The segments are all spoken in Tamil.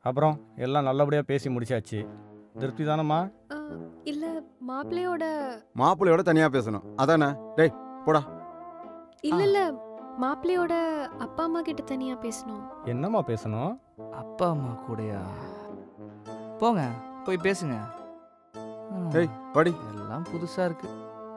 அப்புறம் எல்லாம் நல்லபடியாக பேசி முடிச்சாச்சு. திருப்தி தானம்மா? இல்ல மாப்பிள்ளையோட தனியா பேசணும் அதானே? டேய் போடா. இல்ல மாப்பிள்ளையோட அப்பா அம்மா கிட்ட தனியா பேசணும். என்னம்மா பேசணும்? அப்பா அம்மா கூடயா? போங்க போய் பேசுங்க. டேய் படி. எல்லாம் புதுசா இருக்கு.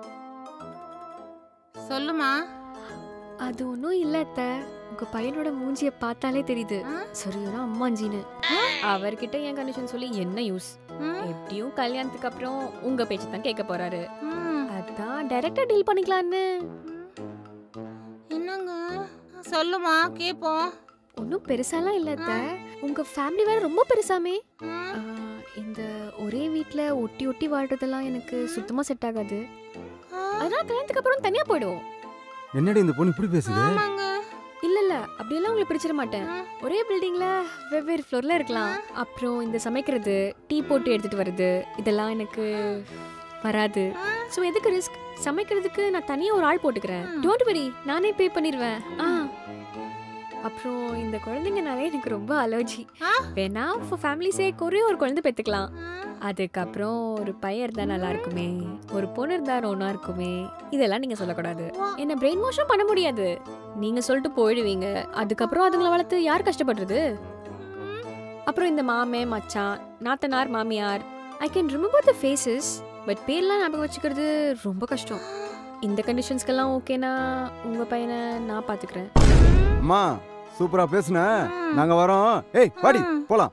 சொல்லுமா. அது ஒன்றும் இல்லை அத்த. உங்க பையனோட மூஞ்சியை பார்த்தாலே தெரியுது சரியான அம்மாஞ்சின்னு. அவர்கிட்ட என் கண்டிஷன் சொல்லி என்ன யூஸ்? எப்படியும் கல்யாணத்துக்கு அப்புறம் உங்க பேச்சு தான் கேட்க போறாரு. அதான் டைரக்டா டீல் பண்ணிக்கலான்னு. என்னங்க சொல்லுமா கேப்போம். ஒன்றும் பெருசாலாம் இல்லை அத்த. உங்க ஃபேமிலி வேற ரொம்ப பெருசாமே. இந்த ஒரே வீட்டில் ஒட்டி ஒட்டி வாழ்றதெல்லாம் எனக்கு சுத்தமா செட் ஆகாது. அதனால கல்யாணத்துக்கு அப்புறம் தனியா போயிடுவோம். என்னடி இந்த பொண்ணு இப்படி பேசுது? இல்ல அப்படியெல்லாம் உங்களுக்கு பிடிச்சிட மாட்டேன். ஒரே பில்டிங்ல வெவ்வேறு ஃப்ளோர்ல இருக்கலாம். அப்புறம் இந்த சமைக்கிறது, டீ போட்டு எடுத்துட்டு வருது, இதெல்லாம் எனக்கு வராது. ஸோ எதுக்கு ரிஸ்க்? சமைக்கிறதுக்கு நான் தனியா ஒரு ஆள் போட்டுக்கிறேன். டோன்ட் வரி, நானே பே பண்ணிடுவேன். அப்புறம் இந்த குழந்தைங்கனாலே எனக்கு ரொம்ப அலர்ஜி. வேணா ஃபார் ஃபேமிலி சேக் ஒரே ஒரு குழந்தை பெற்றுக்கலாம். அதுக்கப்புறம் ஒரு பையன் இருந்தா நல்லா இருக்குமே, ஒரு பொண்ணு இருந்தா ஒன்றா இருக்குமே, இதெல்லாம் நீங்க சொல்லக்கூடாது. என்ன பிரெயின் வாஷும் பண்ண முடியாது. நீங்க சொல்லிட்டு போயிடுவீங்க. அதுக்கப்புறம் அதுங்களை வளர்த்து யார் கஷ்டப்படுறது? அப்புறம் இந்த மாமே மச்சான், நாத்தனார், மாமியார், I can remember the faces, but பேர்லாம் ஞாபகம் வச்சுக்கிறது ரொம்ப கஷ்டம். இந்த கண்டிஷன்ஸ்க்கெல்லாம் ஓகேனா உங்க பையனை நான் பாத்துக்கிறேன். அம்மா சூப்பரா பேசுன, நாங்க வரோம். ஏய் வாடி போலாம்.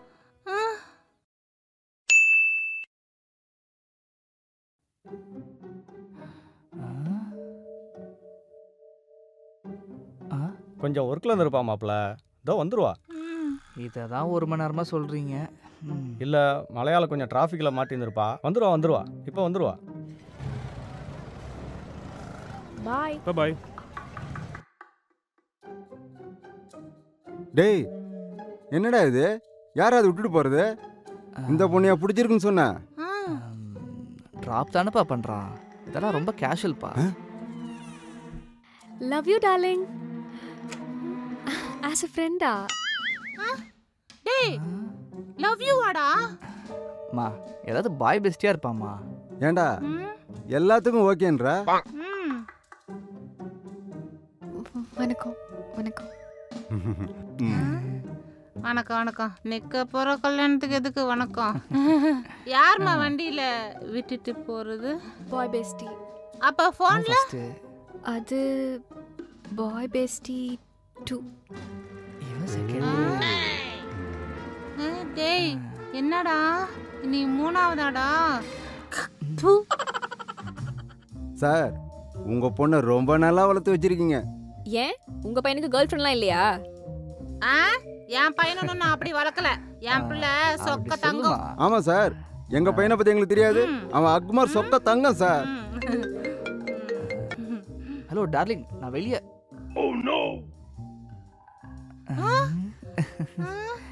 கொஞ்சம் ஒர்க்கில் இருந்திருப்பா மாப்பிள்ள. இதோ வந்துருவா. இதை தான் 1 மணி நேரமாக சொல்கிறீங்க. இல்லை மலையாள கொஞ்சம் டிராஃபிக்கில் மாட்டியிருந்திருப்பா. வந்துருவா இப்போ வந்துருவா. பாய் பாய். டேய் என்னடா இது? யாராவது விட்டுட்டு போறது? இந்த பொண்ணையா பிடிச்சிருக்குன்னு சொன்ன? ட்ராப் தானேப்பா பண்ணுறான். இதெல்லாம் ரொம்ப கேஷுவல்ப்பா. Love you darling. As a friend-ஆ? டேய் லவ் யூ வாடா. மா ஏதாவது பாய் பெஸ்டியா இருப்பாமா? ஏண்டா எல்லாத்துக்கும் ஓகேன்ற? வணக்கம் வணக்கம். வணக்கம் வணக்கம். நிக்க போற கல்யாணத்துக்கு எதுக்கு வணக்கம்? யார்மா வண்டியில விட்டுட்டு போறது? Bye bestie. அப்ப போன்ல அது பாய் பெஸ்டி 2. டேய் என்னடா நீ 3ஆவதாடா? சார் உங்க பொண்ணை ரொம்ப நல்லா வளர்த்து வச்சிருக்கீங்க. ஏன் உங்க பையனுக்கு கேர்ள் ஃப்ரெண்ட்லாம் இல்லையா? என் பையனும் நான் அப்படி வளர்க்கல. என் பிள்ளை சொக்க தங்கம். ஆமா சார், எங்க பையனை பத்தி எங்களுக்கு தெரியாது. அவன் அக்மார் சொக்க தங்கம் சார். ஹலோ டார்லிங், நான் வெளியே. Oh no.